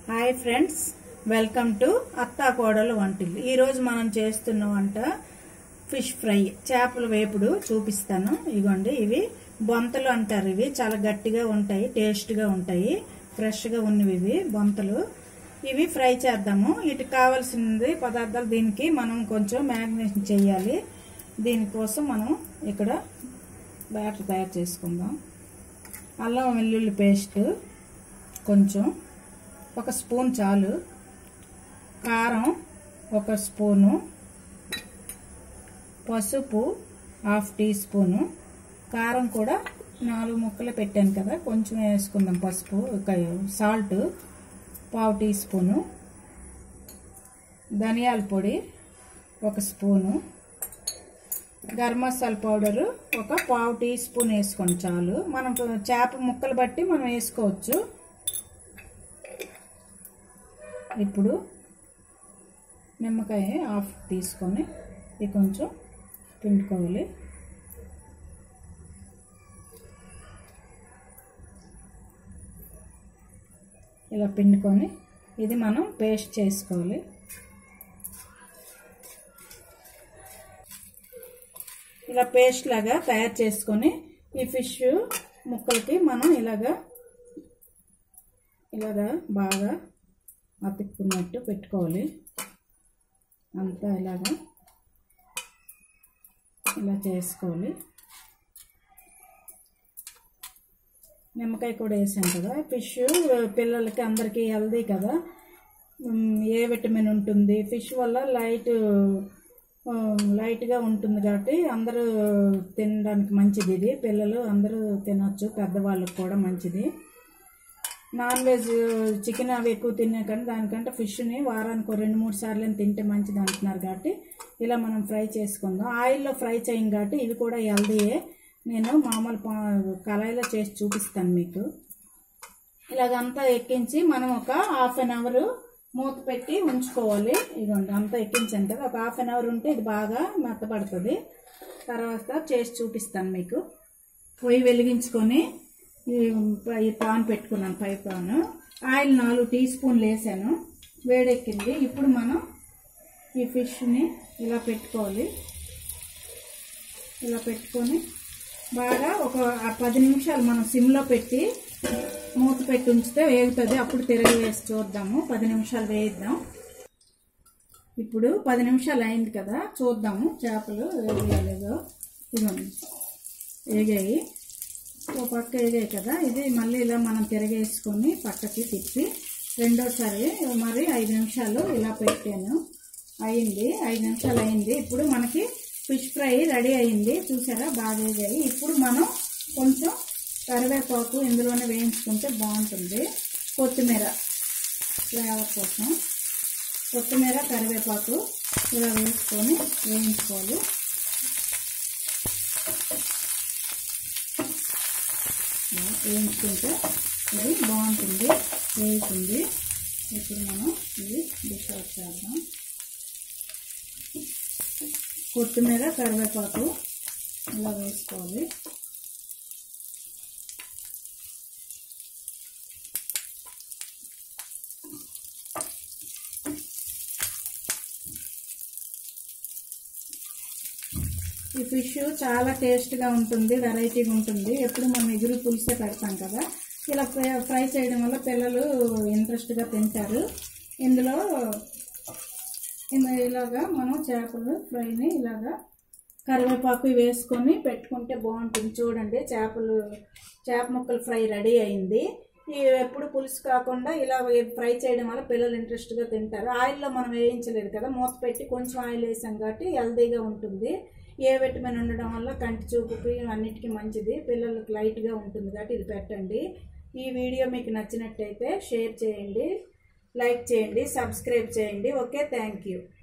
Hi friends, welcome to అత్తా కోడలు వంటిల్లు. ఈరోజు మనం చేస్తున్న వంట ఫిష్ ఫ్రై, చేపల వేపుడు చూపిస్తాను. ఇగోండి, ఇవి బొంతలు అంటారు. ఇవి చాలా గట్టిగా ఉంటాయి, టేస్ట్గా ఉంటాయి, ఫ్రెష్గా ఉన్నవి ఇవి బొంతలు. ఇవి ఫ్రై చేద్దాము. వీటికి కావాల్సింది పదార్థాలు, దీనికి మనం కొంచెం మ్యారినేషన్ చేయాలి. దీనికోసం మనం ఇక్కడ బ్యాటర్ తయారు చేసుకుందాం. అల్లం వెల్లుల్లి పేస్ట్ కొంచెం, ఒక స్పూన్ చాలు, కారం ఒక స్పూను, పసుపు హాఫ్ టీ స్పూను, కారం కూడా 4 ముక్కలు పెట్టాను కదా, కొంచెం వేసుకుందాం. పసుపు, సాల్ట్ పావు టీ స్పూను, ధనియాల పొడి ఒక స్పూను, గరం మసాలా పౌడరు ఒక పావు టీ స్పూన్ వేసుకోండి చాలు. మనం చేప ముక్కలు బట్టి మనం వేసుకోవచ్చు. ఇప్పుడు నిమ్మకాయ హాఫ్ తీసుకొని ఇది కొంచెం పిండుకోవాలి. ఇలా పిండుకొని ఇది మనం పేస్ట్ చేసుకోవాలి. ఇలా పేస్ట్ లాగా తయారు చేసుకొని ఈ ఫిష్ ముక్కలకి మనం ఇలాగా బాగా అతుక్కున్నట్టు పెట్టుకోవాలి. అంతా ఇలా చేసుకోవాలి. నిమ్మకాయ కూడా వేసాం కదా. ఫిష్ పిల్లలకి అందరికీ హెల్దీ కదా, ఏ విటమిన్ ఉంటుంది. ఫిష్ వల్ల లైట్గా ఉంటుంది కాబట్టి అందరూ తినడానికి మంచిది. ఇది పిల్లలు అందరూ తినచ్చు, పెద్దవాళ్ళకి కూడా మంచిది. నాన్ వెజ్ చికెన్ అవి ఎక్కువ తిన్నా కానీ దానికంటే ఫిష్ని వారానికి 2-3 సార్లు తింటే మంచిది అంటున్నారు కాబట్టి ఇలా మనం ఫ్రై చేసుకుందాం. ఆయిల్లో ఫ్రై చేయం కాబట్టి ఇవి కూడా హెల్దీయే. నేను మామూలు కళాయిలో చేసి చూపిస్తాను మీకు. ఇలాగంతా ఎక్కించి మనం ఒక హాఫ్ అన్ అవర్ మూత పెట్టి ఉంచుకోవాలి. ఇదిగోండి, అంతా ఎక్కించాను కదా, ఒక హాఫ్ అన్ అవర్ ఉంటే ఇది బాగా మెత్తపడుతుంది. తర్వాత చేసి చూపిస్తాను మీకు. పొయ్యి వెలిగించుకొని ఈ పాన్ పెట్టుకున్నాను, పై పాన్. ఆయిల్ 4 టీ స్పూన్లు వేసాను, వేడెక్కింది. ఇప్పుడు మనం ఈ ఫిష్ని ఇలా పెట్టుకోవాలి. ఇలా పెట్టుకొని బాగా ఒక 10 నిమిషాలు మనం సిమ్లో పెట్టి మూత పెట్టి ఉంచితే వేగుతుంది. అప్పుడు తిరగి వేసి చూద్దాము. 10 నిమిషాలు వేయిద్దాం. ఇప్పుడు 10 నిమిషాలు అయింది కదా, చూద్దాము చేపలు వేగలేదో. ఇదిగోండి, వేగాయి. ఓ పక్క వేగాయి కదా, ఇది మళ్ళీ ఇలా మనం తిరగేసుకొని పక్కకి తిప్పి రెండోసారి మరి 5 నిమిషాలు ఇలా పెట్టాను. అయింది, 5 నిమిషాలు అయింది. ఇప్పుడు మనకి ఫిష్ ఫ్రై రెడీ అయింది. చూసారా, బాగా వేగాయి. ఇప్పుడు మనం కొంచెం కరివేపాకు ఇందులోనే వేయించుకుంటే బాగుంటుంది. కొత్తిమీర ఫ్లేవర్ కోసం కొత్తిమీర, కరివేపాకు ఇలా వేసుకొని వేయించుకోవాలి. వేయించుకుంటే ఇది బాగుంటుంది, వేగుతుంది. ఇప్పుడు మనం ఇది డిష్ అవుట్ చేద్దాం. కొత్తిమీర, కరివేపాకు ఇలా వేసుకోవాలి. ఈ ఫిష్ చాలా టేస్ట్గా ఉంటుంది, వెరైటీగా ఉంటుంది. ఎప్పుడు మనం ఎగురు పులుసే పెడతాం కదా, ఇలా ఫ్రై చేయడం వల్ల పిల్లలు ఇంట్రెస్ట్గా తింటారు. ఇందులో ఇలాగా మనం చేపల ఫ్రైని ఇలాగా కరివేపాకు వేసుకొని పెట్టుకుంటే బాగుంటుంది. చూడండి, చేప ముక్కలు ఫ్రై రెడీ అయింది. ఎప్పుడు పులుసు కాకుండా ఇలా ఫ్రై చేయడం వల్ల పిల్లలు ఇంట్రెస్ట్గా తింటారు. ఆయిల్లో మనం వేయించలేదు కదా, మూత పెట్టి కొంచెం ఆయిల్ వేసాం కాబట్టి హెల్దీగా ఉంటుంది. ఏ విటమిన్ ఉండడం వల్ల కంటి చూపుకి అన్నిటికీ మంచిది, పిల్లలకి లైట్గా ఉంటుంది కాబట్టి ఇది పెట్టండి. ఈ వీడియో మీకు నచ్చినట్టయితే షేర్ చేయండి, లైక్ చేయండి, సబ్స్క్రైబ్ చేయండి. Okay, thank you.